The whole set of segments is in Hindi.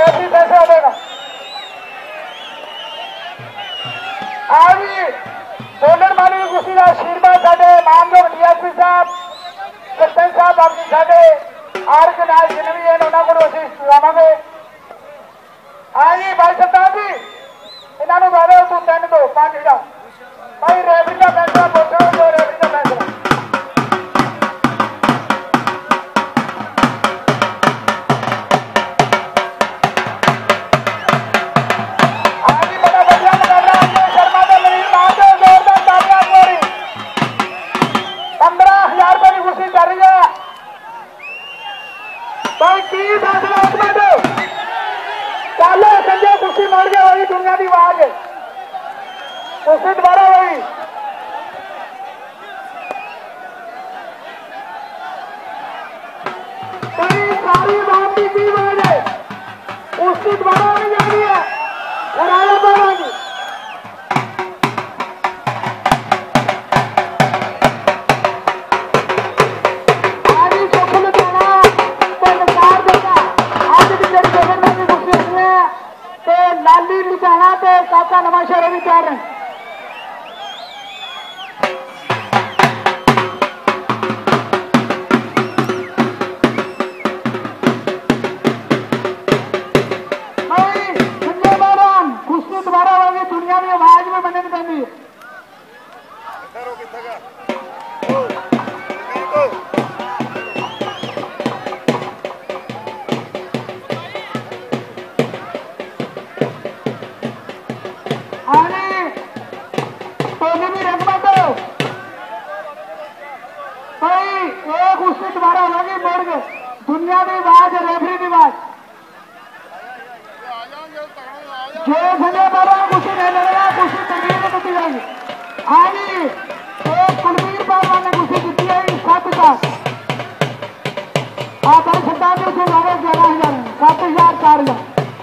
रेफरी फैसला देगा। आज बोलन वाली कुश्ती का आशीर्वाद साडे मानयोग डीएसपी साहब सरपंच साहब बाकी साडे आर के नाल जिन्हें भी हैं उन्होंने को असीं चुकावांगे। हाँ जी भाई सरदार जी इन्होंने बारे तू 3 2 5 जा भाई रेफरी का फैसला बोलो जो रेफरी का फैसला। संजय कुर्सी मोड़ के वही दुनिया की आवाज कुर्सी दोबारा वही सारी बात की आवाज है कुर्सी दोबारा होने जा रही है हराया बोलेगी। लाली लुधियाना ते काका नवांशहर भी तैयार हैं। संजय बारान कुश्ती दोबारा होगी दुनिया में आवाज में बनने देंगी। दोबारा होगी मोड़ के दुनिया की आवाज रेफरी की आवाज जो संजय बाबा कुछ नहीं लगेगा कुछ तकलीफ में दी जाएगी। हाँ जी एक कुलवीर पहलवान ने कुछ जीती है 7,000 आप सरकार ने उसे लगे 11,000 7,000 4,000।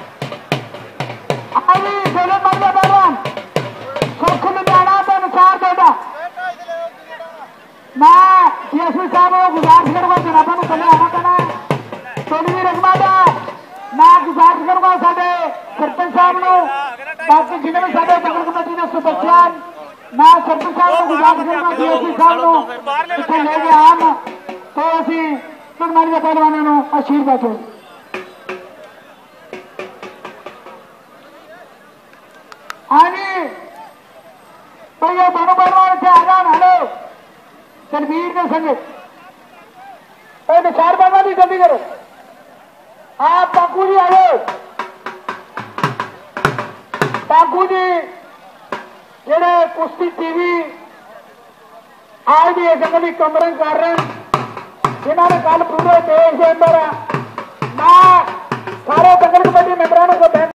हाँ जी सोले मरने पहलवान सुख लुधियाना तो अनुसार देगा मैं डीएसपी साहब को गुजारिश करूंगा जनाबा को पहले आना करना है तोलवी रकमा का मैं गुजारिश करूंगा साडे सरपंच साहब को बाकी जिन्हें भी साडे नगर कमेटी ने सुपरचान मैं सरपंच साहब को गुजारिश करूंगा डीएसपी साहब को इतने लेके आन तो असी पगमानी के पहलवानों को आशीर्वाद दो। हाँ जी तो ये दोनों पहलवान से आ जान हेलो तनवीर ने संगे निसार बाबा भी जल्दी करो आप पाकू जी आओ पाकू जी जेडे कुश्ती टीवी आज भी एक जगह कमरंग कर रहे हैं जिन्होंने कल पूरे देश के अंदर मैं सारे दंगल कमेटी मेंबरों को